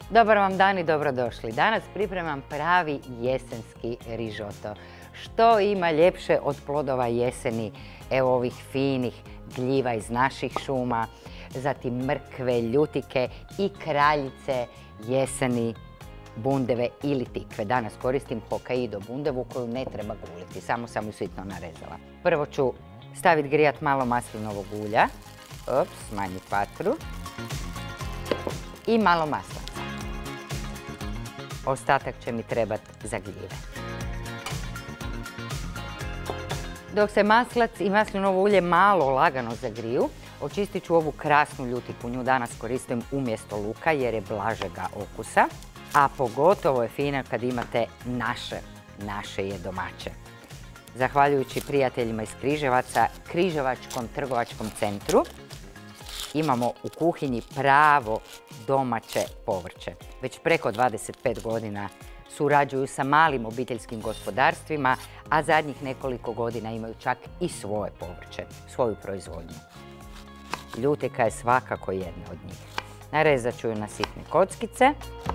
Dobar vam dan i dobrodošli. Danas pripremam pravi jesenski rižoto. Što ima ljepše od plodova jeseni, evo ovih finih gljiva iz naših šuma, zatim mrkve, ljutike i kraljice jeseni, bundeve ili tikve. Danas koristim Hokkaido bundevu koju ne treba guliti, samo sam ju sitno narezala. Prvo ću staviti grijat malo maslinovog ulja, smanjiti vatru i malo masla. Ostatak će mi trebati za gljive. Dok se maslac i maslinovo ulje malo lagano zagriju, očistit ću ovu krasnu ljutiku. Nju danas koristim umjesto luka jer je blažega okusa, a pogotovo je fina kad imate naše je domaće. Zahvaljujući prijateljima iz Križevaca, Križevačkom trgovačkom centru, imamo u kuhinji pravo domaće povrće. Već preko 25 godina surađuju sa malim obiteljskim gospodarstvima, a zadnjih nekoliko godina imaju čak i svoje povrće, svoju proizvodnju. Ljutika je svakako jedna od njih. Narezat ću ju na sitne kockice.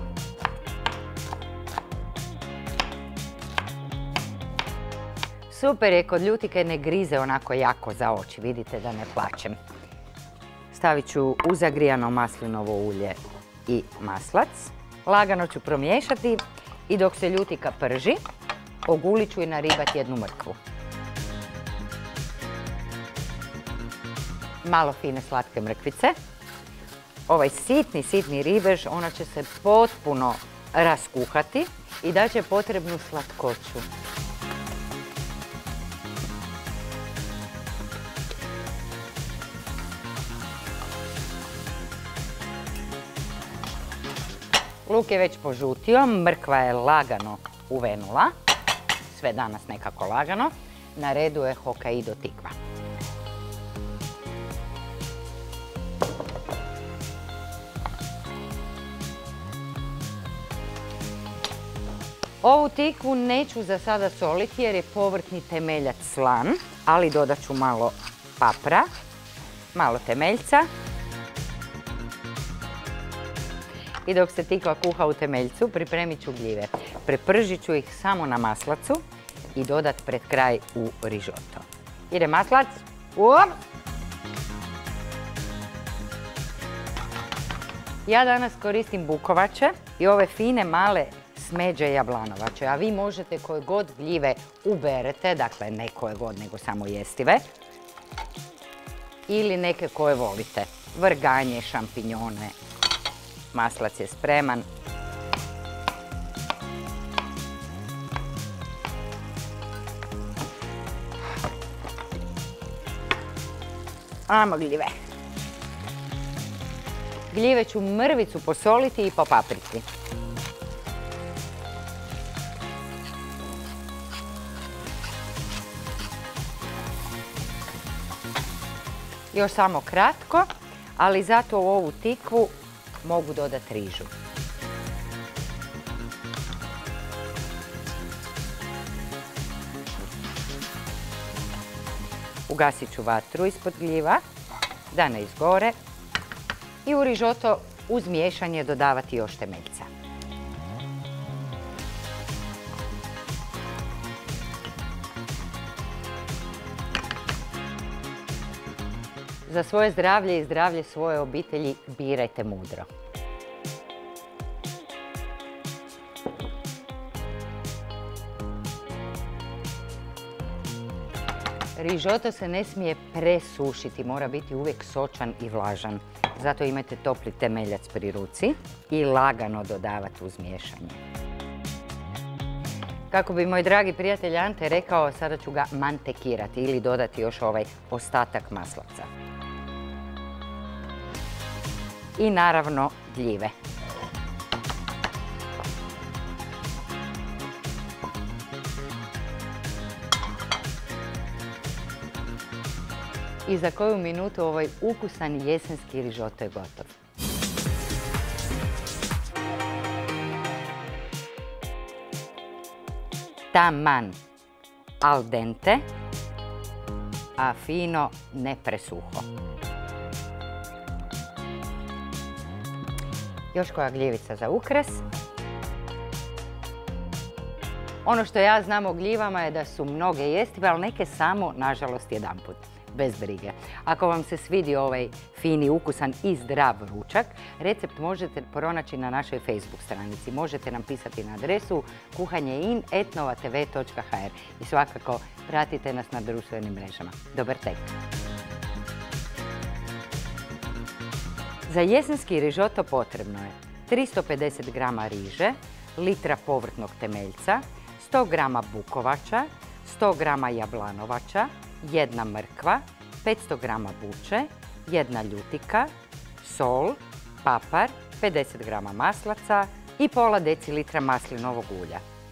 Super je kod ljutike ne grize onako jako za oči, vidite da ne plačem. Stavit ću u zagrijano maslinovo ulje i maslac. Lagano ću promiješati i dok se ljutika prži, ogulit ću i naribati jednu mrkvu. Malo fine slatke mrkvice. Ovaj sitni ribež, ona će se potpuno raskuhati i daće potrebnu slatkoću. Luk je već požutio, mrkva je lagano uvenula, sve danas nekako lagano. Na redu je Hokkaido tikva. Ovu tikvu neću za sada soliti jer je povrtni temeljac slan, ali dodat ću malo papra, malo temeljca. I dok se tikva kuha u temeljcu, pripremit ću gljive. Prepržit ću ih samo na maslacu i dodat pred kraj u rižoto. Ide maslac. Ja danas koristim bukovače i ove fine male smeđe jablanovače, a vi možete koje god gljive uberete, dakle ne koje god nego samo jestive, ili neke koje volite. Vrganje, šampinjone. Maslac je spreman. Ajmo gljive. Gljive ću mrvicu posoliti i popapriti. Još samo kratko, ali zato u ovu tikvu mogu dodati rižu. Ugasit ću vatru ispod gljiva da ne izgore i u rižoto uz miješanje dodavati još temeljca. Za svoje zdravlje i zdravlje svoje obitelji birajte mudro. Rižoto se ne smije presušiti, mora biti uvijek sočan i vlažan. Zato imajte topli temeljac pri ruci i lagano dodavati uz miješanje. Kako bi moj dragi prijatelj Ante rekao, sada ću ga mantekirati ili dodati još ovaj ostatak maslaca. I naravno gljive. I za koju minutu ovaj ukusan jesenski rižoto je gotov. Taman al dente, a fino ne presuho. Još koja gljivica za ukras. Ono što ja znam o gljivama je da su mnoge jestive, ali neke samo, nažalost, jedanput. Bez brige. Ako vam se svidio ovaj fini, ukusan i zdrav ručak, recept možete pronaći na našoj Facebook stranici. Možete nam pisati na adresu kuhanjein@novatv.hr i svakako pratite nas na društvenim mrežama. Dobar tek! Za jesenski rižoto potrebno je 350 g riže, litra povrtnog temeljca, 100 g bukovača, 100 g jablanovača, 1 mrkva, 500 g buče, 1 ljutika, sol, papar, 50 g maslaca i pola decilitra maslinovog ulja.